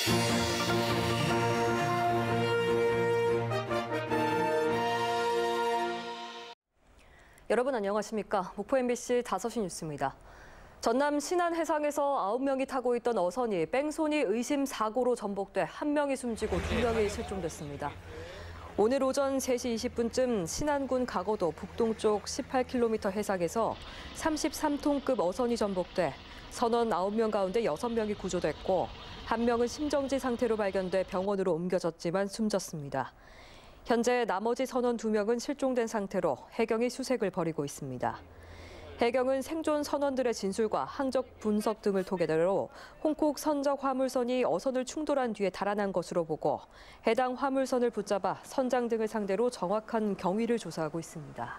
여러분 안녕하십니까? 목포 MBC 5시 뉴스입니다. 전남 신안 해상에서 9명이 타고 있던 어선이 뺑소니 의심 사고로 전복돼 1명이 숨지고 2명이 실종됐습니다. 오늘 오전 3시 20분쯤 신안군 가거도 북동쪽 18km 해상에서 33톤급 어선이 전복돼 선원 9명 가운데 6명이 구조됐고 1명은 심정지 상태로 발견돼 병원으로 옮겨졌지만 숨졌습니다. 현재 나머지 선원 2명은 실종된 상태로 해경이 수색을 벌이고 있습니다. 해경은 생존 선원들의 진술과 항적 분석 등을 토대로 홍콕 선적 화물선이 어선을 충돌한 뒤에 달아난 것으로 보고 해당 화물선을 붙잡아 선장 등을 상대로 정확한 경위를 조사하고 있습니다.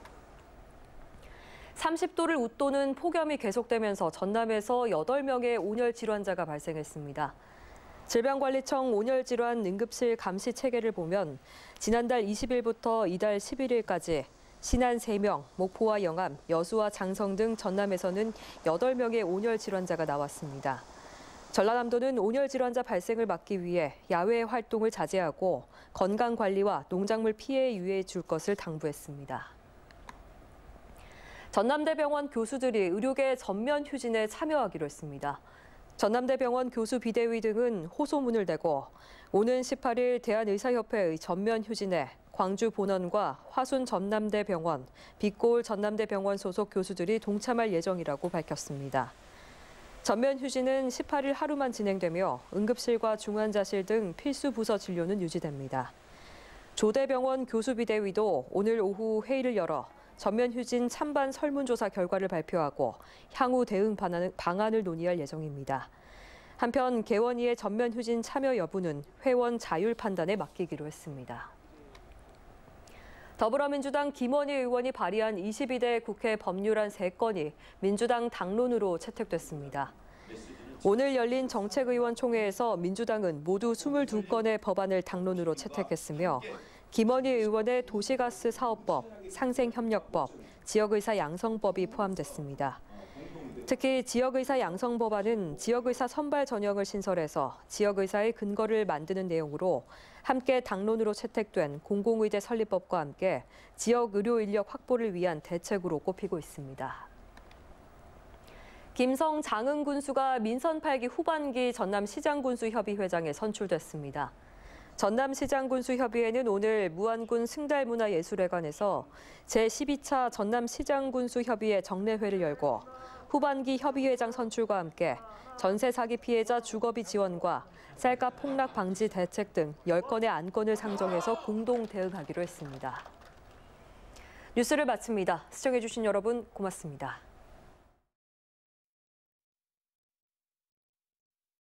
30도를 웃도는 폭염이 계속되면서 전남에서 8명의 온열 질환자가 발생했습니다. 질병관리청 온열질환 응급실 감시 체계를 보면 지난달 20일부터 이달 11일까지 신안 3명, 목포와 영암, 여수와 장성 등 전남에서는 8명의 온열 질환자가 나왔습니다. 전라남도는 온열 질환자 발생을 막기 위해 야외 활동을 자제하고 건강관리와 농작물 피해에 유의해 줄 것을 당부했습니다. 전남대병원 교수들이 의료계 전면 휴진에 참여하기로 했습니다. 전남대병원 교수 비대위 등은 호소문을 내고 오는 18일 대한의사협회의 전면 휴진에 광주 본원과 화순 전남대병원, 빛고울 전남대병원 소속 교수들이 동참할 예정이라고 밝혔습니다. 전면 휴진은 18일 하루만 진행되며 응급실과 중환자실 등 필수 부서 진료는 유지됩니다. 조대병원 교수 비대위도 오늘 오후 회의를 열어 전면 휴진 찬반 설문조사 결과를 발표하고 향후 대응 방안을 논의할 예정입니다. 한편 개원위의 전면 휴진 참여 여부는 회원 자율 판단에 맡기기로 했습니다. 더불어민주당 김원희 의원이 발의한 22대 국회 법률안 3건이 민주당 당론으로 채택됐습니다. 오늘 열린 정책의원총회에서 민주당은 모두 22건의 법안을 당론으로 채택했으며 김원희 의원의 도시가스 사업법, 상생협력법, 지역의사 양성법이 포함됐습니다. 특히 지역의사 양성법안은 지역의사 선발 전형을 신설해서 지역의사의 근거를 만드는 내용으로 함께 당론으로 채택된 공공의대 설립법과 함께 지역 의료 인력 확보를 위한 대책으로 꼽히고 있습니다. 김성 장흥 군수가 민선 8기 후반기 전남시장군수협의회장에 선출됐습니다. 전남시장군수협의회는 오늘 무안군 승달문화예술회관에서 제12차 전남시장군수협의회 정례회를 열고 후반기 협의회장 선출과 함께 전세 사기 피해자 주거비 지원과 쌀값 폭락 방지 대책 등 10건의 안건을 상정해서 공동 대응하기로 했습니다. 뉴스를 마칩니다. 시청해주신 여러분 고맙습니다.